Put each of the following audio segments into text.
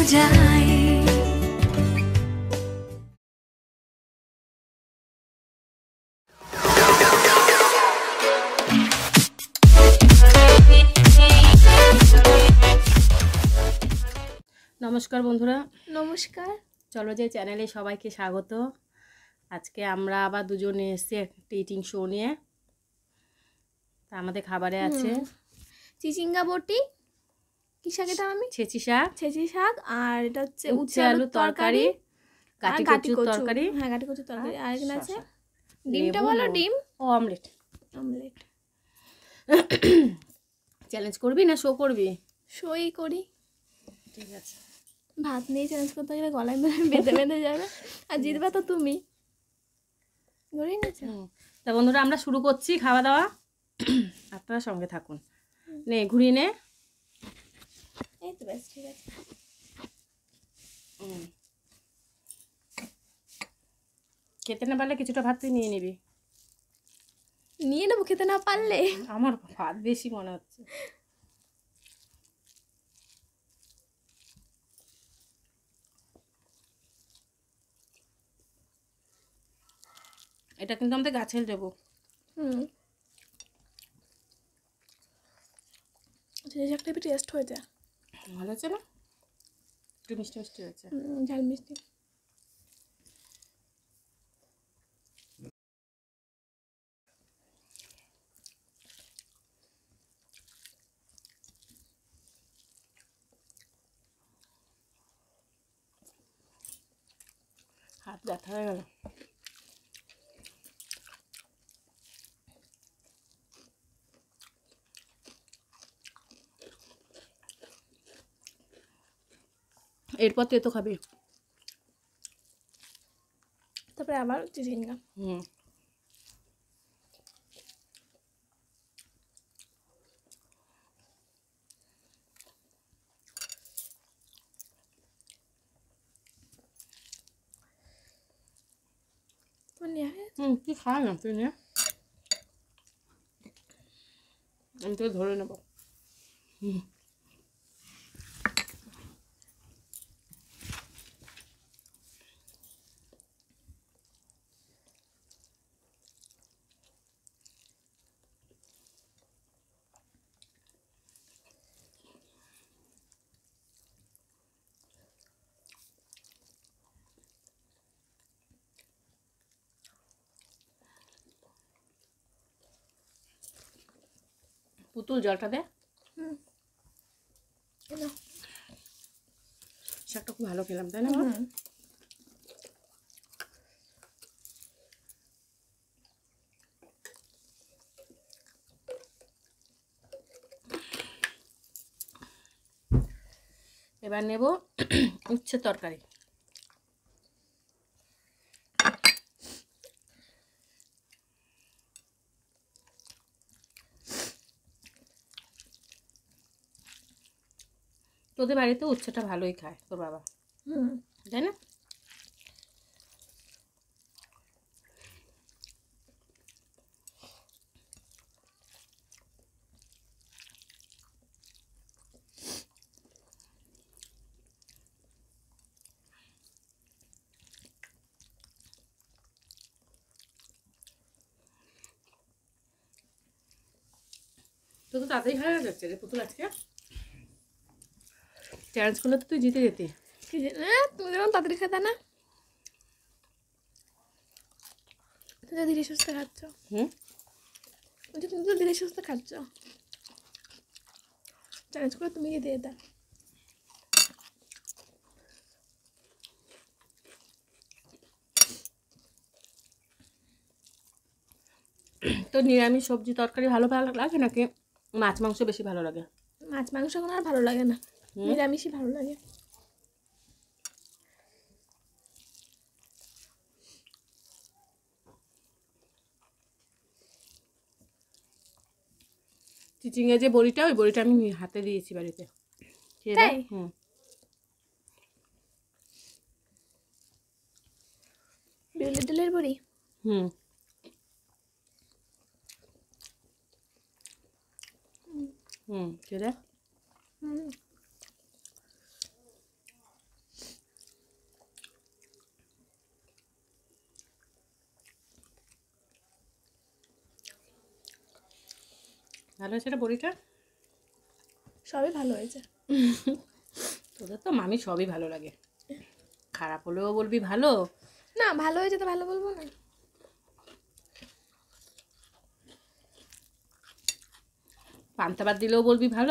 যায়। নমস্কার বন্ধুরা, নমস্কার। চলো যে চ্যানেলে সবাইকে স্বাগত। আজকে আমরা আবার দুজনে এসেছি একটা ইটিং শো নিয়ে। তা আমাদের খাবারে আছে চিচিঙ্গা বটি, কি শাক এটা? আমি ছেঁচি শাক, ছেঁচি শাক, আর এটা হচ্ছে উচ্ছে আলুর তরকারি, আর গাটি কচুর তরকারি, হ্যাঁ গাটি কচুর তরকারি, আর এখানে আছে শসা, ডিমটা লেবু, বলো। নুন ডিম ও অমলেট। অমলেট। চ্যালেঞ্জ করবি না শো করবি? সই করি। ঠিক আছে। ভাত নিয়ে চ্যালেঞ্জ করতে গেলে গলায় বেঁধে বেঁধে যাবে, আর জিতবে তো তুমি। ধরে নিয়েছো? তা বন্ধুরা, আমরা শুরু করছি খাওয়া দাওয়া। আপনারা সঙ্গে থাকুন। নে ঘুরিয়ে নে। এই তো ব্যাস, ঠিক আছে। খেতে না পারলে কিছুটা ভাত তুই নিয়ে নিবি। নিয়ে নেবো খেতে না পারলে। আমার ভাত বেশি মনে হচ্ছে। এটা কিন্তু আমাদের গাছের লেবু। ছেঁচি শাকটা একটু টেস্ট হয়েছে, ভালো হচ্ছে না? একটু মিষ্টি মিষ্টি হয়েছে। ঝাল মিষ্টি। হাত ব্যথা হয়ে গেল। এরপর তেতো খাবি। তারপরে আবার চিচিঙ্গা। তুই খা না, তুই নে। আমি তোকে ধরে নেবো। পুতুল জলটা দে। শাকটা খুব ভালো খেলাম, তাই না? এবার নেব উচ্ছে তরকারি। তোদের বাড়িতে উচ্ছেটা ভালোই খায় তোর বাবা, তাই না? তো তো তাড়াতাড়ি হয়ে যাচ্ছে রে পুতুল। আজকে চ্যালেঞ্জ করলে তো তুই জিতে যেতি। তুমি যেমন তাড়াতাড়ি খেতে না, তুমি ধীরে সুস্থে খাচ্ছ। তুমি তো ধীরে সুস্থে খাচ্ছ। চ্যালেঞ্জ করে তুমি খেতে যেতে। তো নিরামিষ সবজি তরকারি ভালো ভালো লাগে নাকি মাছ মাংস বেশি ভালো লাগে? মাছ মাংস এখন আর ভালো লাগে না, নিরামিষই ভালো লাগে। চিচিঙ্গা যে বড়িটা, ওই বড়িটা আমি হাতে দিয়েছি বাড়িতে। তাই? বিউলির ডালের বড়ি। খেয়ে দেখ। ভালো হয়েছে এটা বড়িটা? সবই ভালো হয়েছে। তোদের তো মামি সবই ভালো লাগে, খারাপ হলেও বলবি ভালো। না, ভালো হয়েছে তো ভালো বলবো না। পান্তা ভাত দিলেও বলবি ভালো।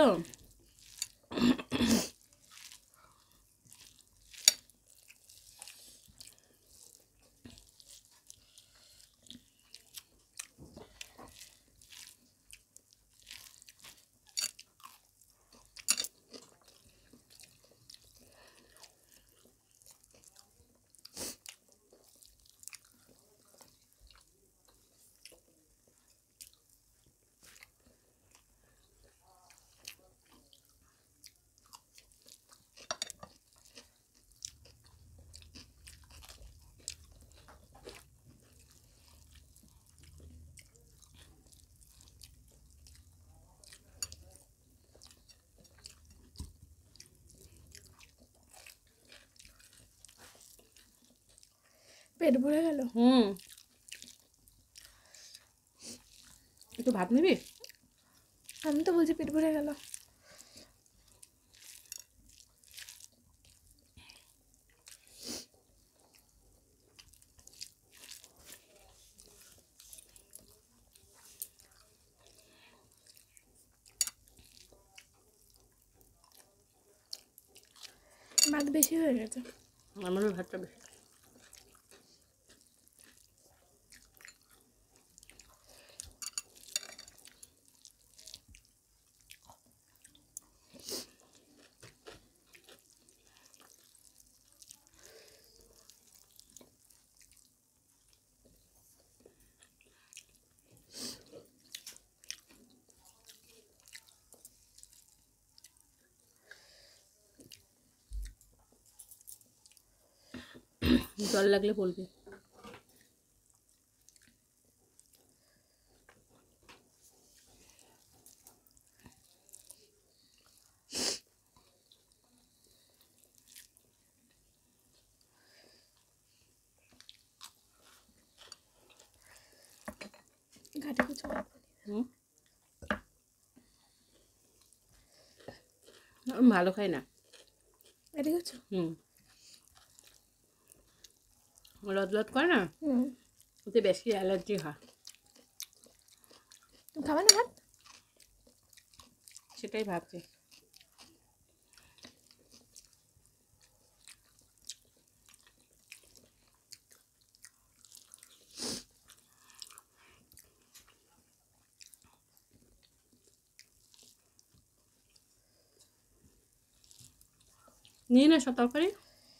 পেট ভরে গেল। একটু ভাত নিবি? আমি তো বলছি পেট ভরে গেল। ভাত বেশি হয়ে গেছে। আমারও ভাতটা বেশি। জল লাগলে বলবি। ঘাটে কিছু আমি ভালো খাই না। ঘাটে কিছু লদ লদ করে না, ওতে বেশি অ্যালার্জি হয়। তুমি খাবে না ভাত? সেটাই ভাবছি। নিয়ে না সব তরকারি।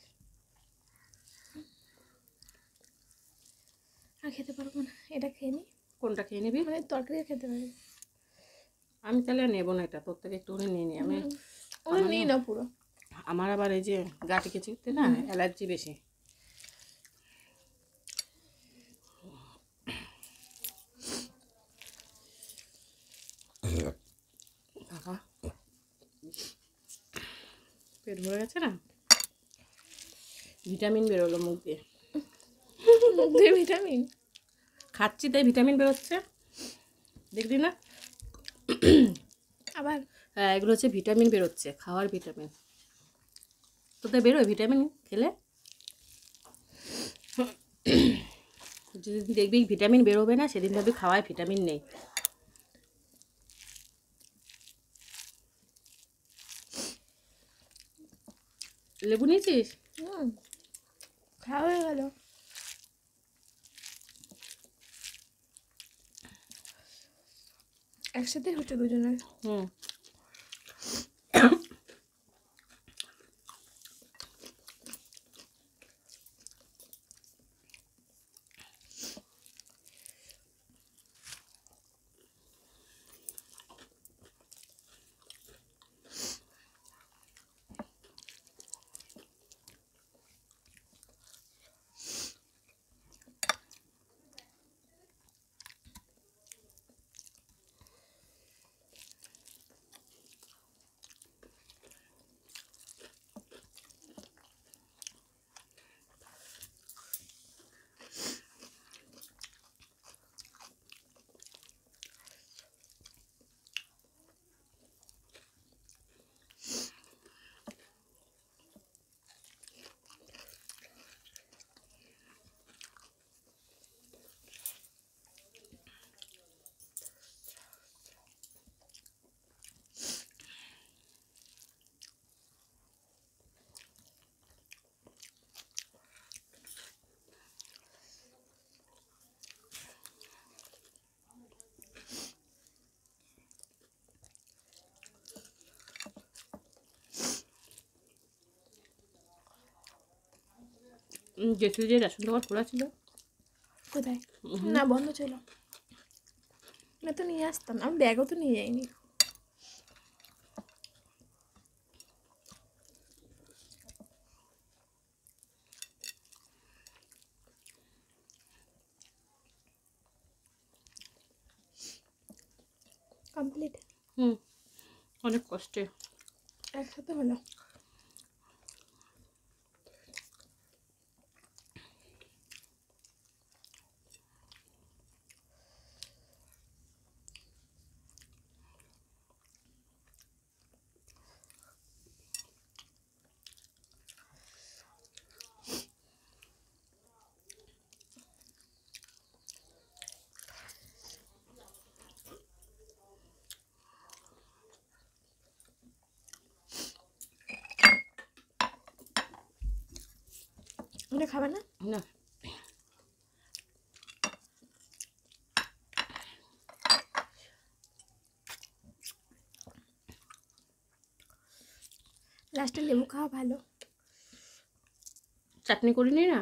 আর খেতে পারবো না, এটা খেয়ে নি। কোনটা খেয়ে নিবি? মানে তরকারি খেতে পারি। আমি তাহলে নেবো না এটা, তোর থেকে একটুখানি নিয়ে নিই আমি। ওটা নিই না পুরো। আমার আবার এই যে গাটি কিছুতে না অ্যালার্জি বেশি। বাবা পেট ভরে গেছে না, ভিটামিন বেরোলো মুখ দিয়ে। মুখ দিয়ে ভিটামিন খাচ্ছি তাই ভিটামিন বেরোচ্ছে, দেখলি না? আবার হ্যাঁ, এগুলো হচ্ছে ভিটামিন বেরোচ্ছে, খাওয়ার ভিটামিন। তোদের বেরোয় ভিটামিন খেলে? যেদিন দেখবি ভিটামিন বেরোবে না সেদিন ভাববি খাওয়ায় ভিটামিন নেই। লেবু নিয়েছিস? খাওয়া হয়ে গেল। একসাথে হচ্ছে দুজনের। যেছিল যে রেশন দোকান খোলা ছিল। কোথায়? না, বন্ধ ছিল। না তো নিয়ে আসতাম, আমি ব্যাগও তো নিয়ে যাইনি। কমপ্লিট। অনেক কষ্টে একসাথে হলো। ওটা খাবে না? না। লাস্টে লেবু খাওয়া ভালো। চাটনি করিনি না।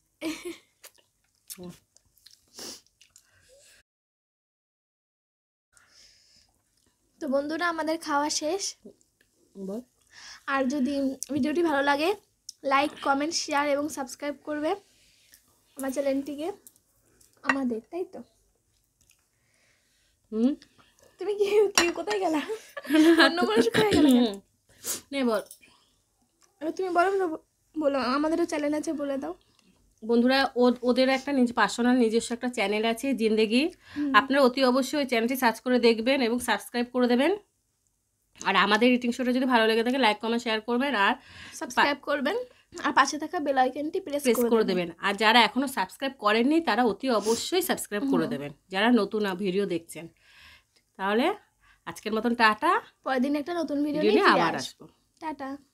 তো বন্ধুরা, আমাদের খাওয়া শেষ। বল। আর যদি ভিডিওটি ভালো লাগে, লাইক, কমেন্ট, শেয়ার এবং সাবস্ক্রাইব করবে আমার চ্যানেলটিকে। আমাদের, তাই তো? তুমি কি কি কোথায় গেলা? অন্য মানুষ কোথায় গেলা? নে বল। এবার তুমি বলো না, বলো। আমাদেরও চ্যানেল আছে, বলে দাও। বন্ধুরা, ওদের একটা পার্সোনাল নিজস্ব একটা চ্যানেল আছে, জিন্দেগি। আপনারা অতি অবশ্যই ওই চ্যানেলটি সার্চ করে দেখবেন এবং সাবস্ক্রাইব করে দেবেন। আর আমাদের ইটিং শোটা যদি ভালো লেগে থাকে, লাইক, কমেন্ট, শেয়ার করবেন আর সাবস্ক্রাইব করবেন। আর পাশে থাকা বেল আইকনটি প্রেস করে দেবেন। আর যারা এখনো সাবস্ক্রাইব করেননি তারা অতি অবশ্যই সাবস্ক্রাইব করে দেবেন, যারা নতুন ভিডিও দেখছেন। তাহলে আজকের মতন টাটা। পরের দিন একটা নতুন ভিডিও নিয়ে নিয়ে আবার আসবো। আসবো। টাটা।